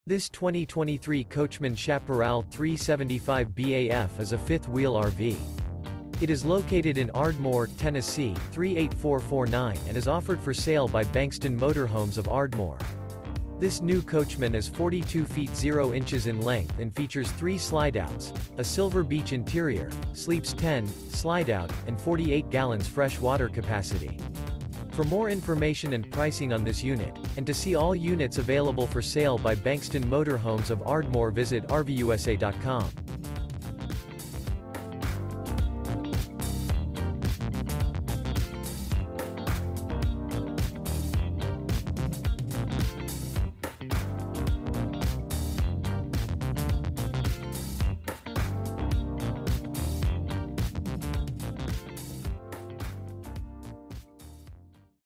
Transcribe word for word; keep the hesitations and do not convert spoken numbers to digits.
This twenty twenty-three Coachmen Chaparral three seventy-five B A F is a fifth-wheel R V. It is located in Ardmore, Tennessee, three eight four four nine and is offered for sale by Bankston Motorhomes of Ardmore. This new Coachmen is forty-two feet zero inches in length and features three slideouts, a silver beach interior, sleeps ten, slideout, and forty-eight gallons fresh water capacity. For more information and pricing on this unit, and to see all units available for sale by Bankston Motorhomes of Ardmore, visit R V U S A dot com.